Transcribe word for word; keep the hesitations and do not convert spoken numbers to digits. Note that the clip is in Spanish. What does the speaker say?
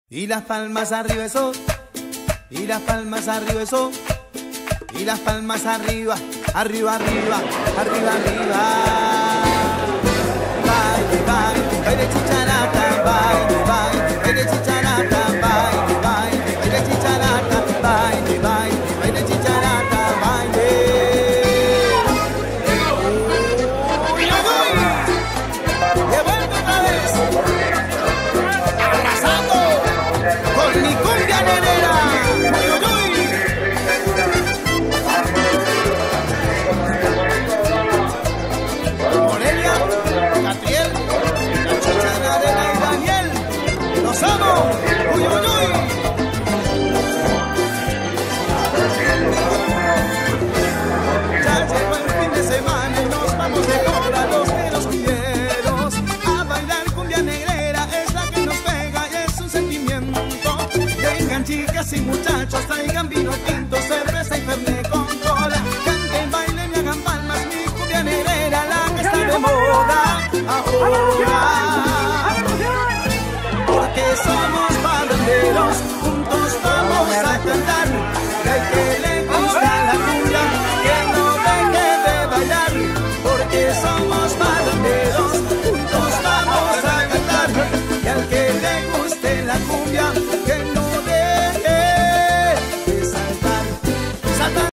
Y las palmas arriba eso, y las palmas arriba eso, y las palmas arriba, arriba, arriba, arriba, arriba. Baile, baile, baile chicharata, baile, baile, baile chicharata, baile, baile, baile chicharata, baile, baile, baile chicharata, baile. ¡Uy, uy, uy! ¡He vuelto otra vez! ¡Arrasando! ¡Con mi cumbia negrera! ¡Uy, uy, uy! Morelia, Catriel, la Chucha de la y Daniel, ¡los amo! ¡Uy, uy, uy! Ya llegó el fin de semana y nos vamos de joda los de los cumbieros a bailar cumbia negrera, es la que nos pega y es un sentimiento. Vengan chicas y muchachos, traigan vino tinto, cerveza y fernet con cola, canten, bailen y hagan palmas, mi cumbia negrera, la que está de moda ahora.